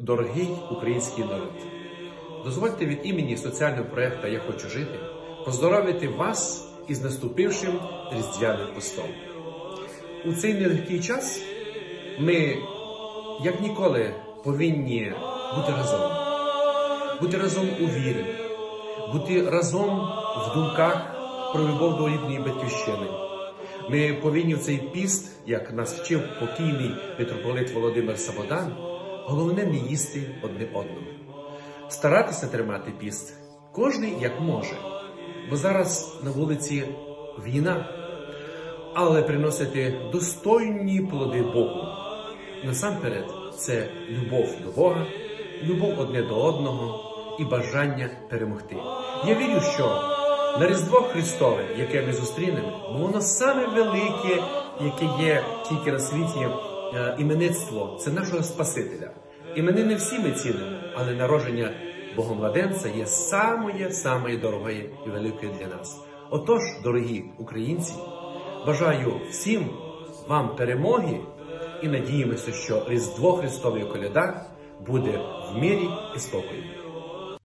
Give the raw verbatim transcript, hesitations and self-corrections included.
дорогий український народ, дозвольте від імені соціального проєкту «Я хочу жити» поздоровити вас із наступившим Різдвяним постом. У цей нелегкий час ми, як ніколи, повинні бути разом. Бути разом у вірі, бути разом в думках про любов до рідної батьківщини. Ми повинні в цей піст, як нас вчив покійний митрополит Володимир Сабодан, головне не їсти одне одного. Старатися тримати піст кожний як може, бо зараз на вулиці війна, але приносити достойні плоди Богу. Насамперед, це любов до Бога, любов одне до одного і бажання перемогти. Я вірю, що на Різдво Христове, яке ми зустрінемо, бо воно саме велике, яке є тільки на світі, іменництво, це нашого Спасителя. Імени не всі ми цінимо, але народження Богомладенця є самое-самое дорогое і велике для нас. Отож, дорогі українці, бажаю всім вам перемоги і надіємося, що Різдво Христове коляда буде в мирі і спокої.